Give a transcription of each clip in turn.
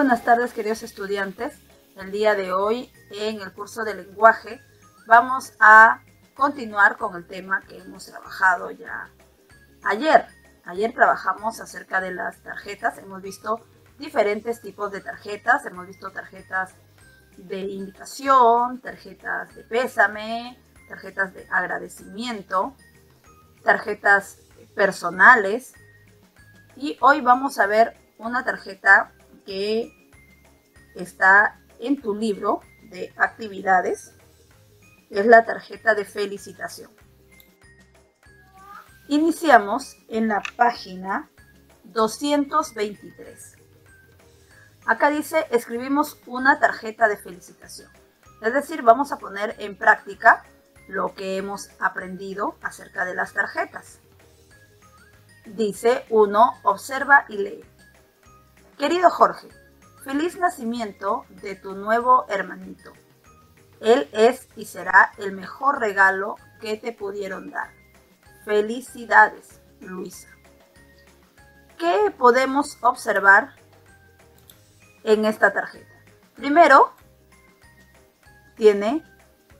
buenas tardes, queridos estudiantes. El día de hoy, en el curso de lenguaje, vamos a continuar con el tema que hemos trabajado ya ayer. Ayer trabajamos acerca de las tarjetas. Hemos visto diferentes tipos de tarjetas. Hemos visto tarjetas de invitación, tarjetas de pésame, tarjetas de agradecimiento, tarjetas personales. Y hoy vamos a ver una tarjeta que está en tu libro de actividades. Es la tarjeta de felicitación. Iniciamos en la página 223. Acá dice, escribimos una tarjeta de felicitación. Es decir, vamos a poner en práctica lo que hemos aprendido acerca de las tarjetas. Dice 1, observa y lee. Querido Jorge, feliz nacimiento de tu nuevo hermanito. Él es y será el mejor regalo que te pudieron dar. Felicidades, Luisa. ¿Qué podemos observar en esta tarjeta? Primero, tiene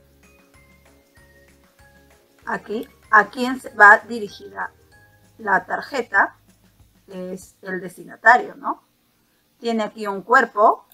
aquí a quién va dirigida la tarjeta, que es el destinatario, ¿no? Tiene aquí un cuerpo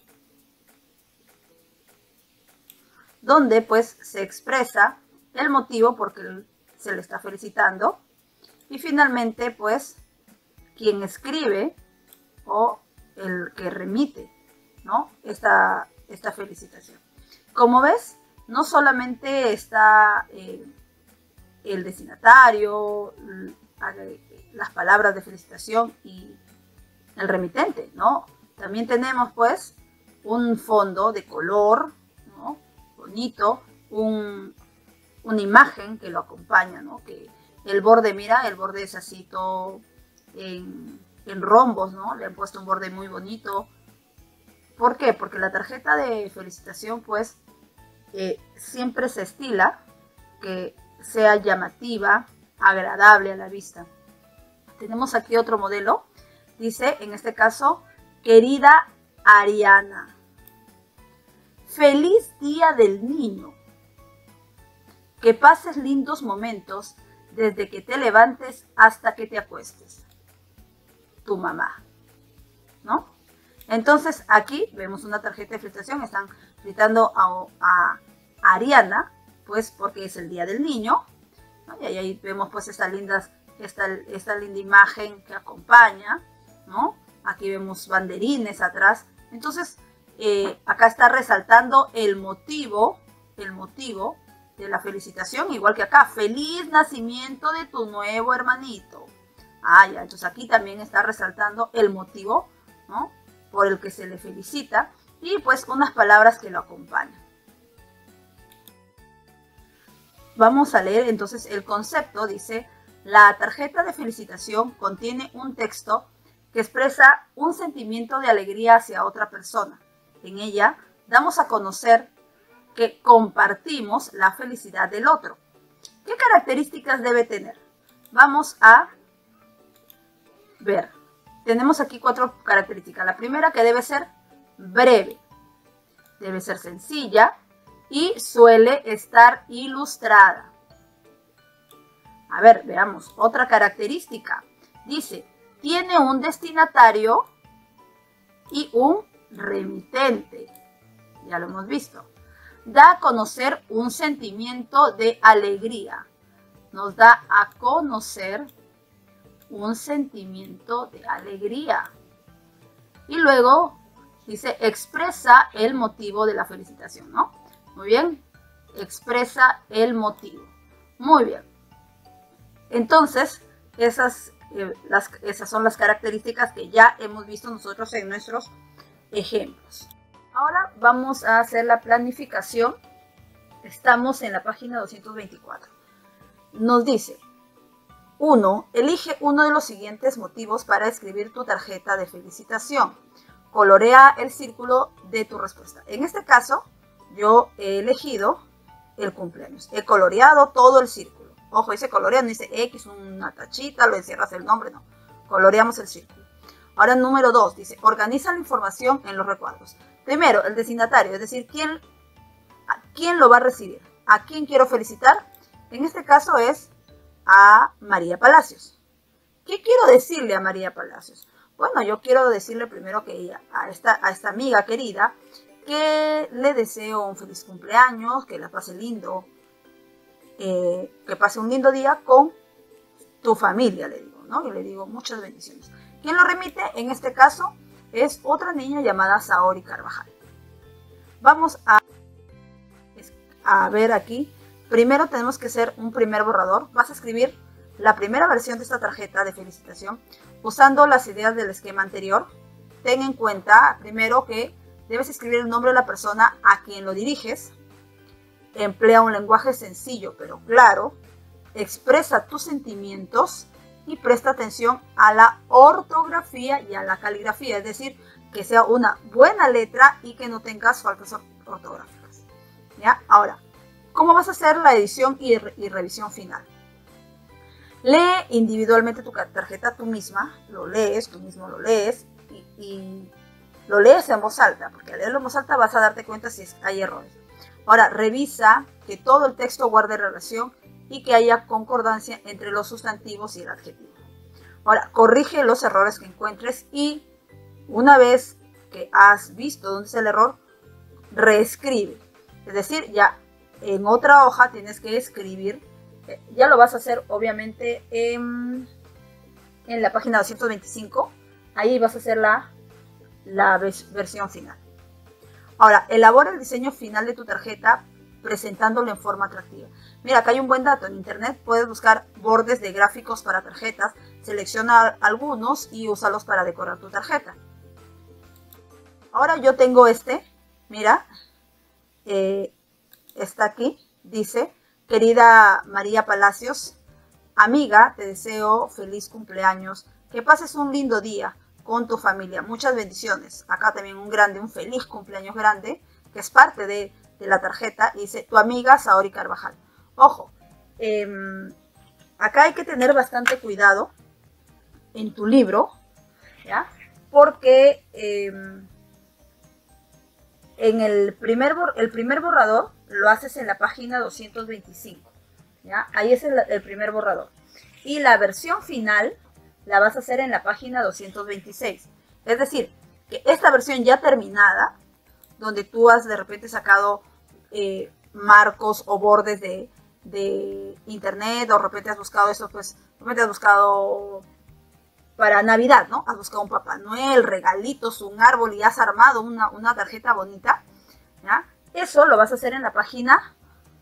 donde pues se expresa el motivo por que se le está felicitando y finalmente pues quien escribe o el que remite, ¿no? esta felicitación. Como ves, no solamente está el destinatario, las palabras de felicitación y el remitente, ¿no? También tenemos pues un fondo de color, ¿no? Bonito, una imagen que lo acompaña, ¿no? Que el borde, mira, el borde es así todo en rombos, ¿no? Le han puesto un borde muy bonito. ¿Por qué? Porque la tarjeta de felicitación pues siempre se estila que sea llamativa, agradable a la vista. Tenemos aquí otro modelo. Dice, en este caso, querida Ariana, feliz día del niño. Que pases lindos momentos desde que te levantes hasta que te acuestes. Tu mamá, ¿no? Entonces aquí vemos una tarjeta de felicitación. Están felicitando a Ariana, pues porque es el día del niño, ¿no? Y ahí vemos pues esta linda imagen que acompaña, ¿no? Aquí vemos banderines atrás. Entonces, acá está resaltando el motivo de la felicitación, igual que acá. Feliz nacimiento de tu nuevo hermanito. Ah, ya, entonces aquí también está resaltando el motivo, ¿no? Por el que se le felicita y pues unas palabras que lo acompañan. Vamos a leer entonces el concepto. Dice, la tarjeta de felicitación contiene un texto que expresa un sentimiento de alegría hacia otra persona. En ella damos a conocer que compartimos la felicidad del otro. ¿Qué características debe tener? Vamos a ver. Tenemos aquí 4 características. La primera, que debe ser breve, debe ser sencilla y suele estar ilustrada. A ver, veamos. Otra característica. Dice, tiene un destinatario y un remitente. Ya lo hemos visto. Da a conocer un sentimiento de alegría. Nos da a conocer un sentimiento de alegría. Y luego dice, expresa el motivo de la felicitación, ¿no? Muy bien. Expresa el motivo. Muy bien. Entonces, esas son las características que ya hemos visto nosotros en nuestros ejemplos. Ahora vamos a hacer la planificación. Estamos en la página 224. Nos dice, 1. Elige uno de los siguientes motivos para escribir tu tarjeta de felicitación. Colorea el círculo de tu respuesta. En este caso, yo he elegido el cumpleaños. He coloreado todo el círculo. Ojo, dice colorear, no dice X, una tachita, lo encierras el nombre, no. Coloreamos el círculo. Ahora número 2, dice, organiza la información en los recuadros. Primero, el destinatario, es decir, ¿quién lo va a recibir? ¿A quién quiero felicitar? En este caso es a María Palacios. ¿Qué quiero decirle a María Palacios? Bueno, yo quiero decirle primero que ella, a esta amiga querida, que le deseo un feliz cumpleaños, que la pase lindo, que pase un lindo día con tu familia, le digo, ¿no? Y le digo muchas bendiciones. ¿Quién lo remite? En este caso es otra niña llamada Saori Carvajal. Vamos a ver aquí. Primero tenemos que hacer un primer borrador. Vas a escribir la primera versión de esta tarjeta de felicitación usando las ideas del esquema anterior. Ten en cuenta primero que debes escribir el nombre de la persona a quien lo diriges. Emplea un lenguaje sencillo pero claro. Expresa tus sentimientos y presta atención a la ortografía y a la caligrafía. Es decir, que sea una buena letra y que no tengas faltas ortográficas. ¿Ya? Ahora, ¿cómo vas a hacer la edición y revisión final? Lee individualmente tu tarjeta tú misma, tú mismo lo lees y lo lees en voz alta, porque al leerlo en voz alta vas a darte cuenta si hay errores. Ahora, revisa que todo el texto guarde relación y que haya concordancia entre los sustantivos y el adjetivo. Ahora, corrige los errores que encuentres y una vez que has visto dónde es el error, reescribe. Es decir, ya en otra hoja tienes que escribir, ya lo vas a hacer obviamente en la página 225, ahí vas a hacer la versión final. Ahora, elabora el diseño final de tu tarjeta presentándolo en forma atractiva. Mira, acá hay un buen dato. En internet puedes buscar bordes de gráficos para tarjetas, selecciona algunos y úsalos para decorar tu tarjeta. Ahora yo tengo mira, está aquí, dice, querida María Palacios, amiga, te deseo feliz cumpleaños, que pases un lindo día con tu familia, muchas bendiciones. Acá también un feliz cumpleaños grande, que es parte de la tarjeta, y dice, tu amiga Saori Carvajal. Ojo, acá hay que tener bastante cuidado en tu libro, ¿ya? Porque en el primer borrador lo haces en la página 225, ¿ya? Ahí es el primer borrador. Y la versión final la vas a hacer en la página 226. Es decir, que esta versión ya terminada, donde tú has de repente sacado marcos o bordes de internet, o de repente has buscado eso, pues, de repente has buscado para Navidad, ¿no? Has buscado un Papá Noel, regalitos, un árbol y has armado una tarjeta bonita, ¿ya? Eso lo vas a hacer en la página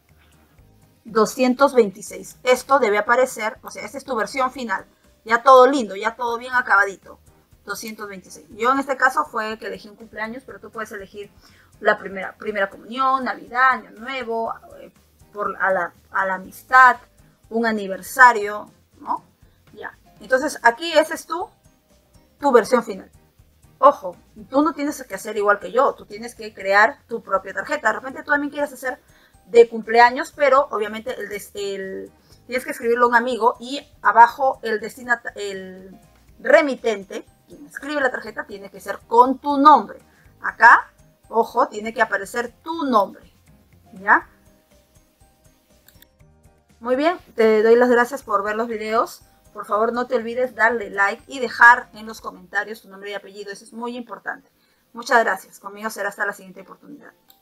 226. Esto debe aparecer, o sea, esta es tu versión final. Ya todo lindo, ya todo bien acabadito. 226. Yo en este caso fue que elegí un cumpleaños, pero tú puedes elegir la primera comunión, Navidad, Año Nuevo, a la amistad, un aniversario, ¿no? Ya. Entonces aquí esa es tu versión final. Ojo, tú no tienes que hacer igual que yo, tú tienes que crear tu propia tarjeta. De repente tú también quieres hacer de cumpleaños, pero obviamente tienes que escribirlo a un amigo y abajo el remitente, quien escribe la tarjeta, tiene que ser con tu nombre. Acá, ojo, tiene que aparecer tu nombre, ¿ya? Muy bien, te doy las gracias por ver los videos. Por favor, no te olvides darle like y dejar en los comentarios tu nombre y apellido. Eso es muy importante. Muchas gracias. Conmigo será hasta la siguiente oportunidad.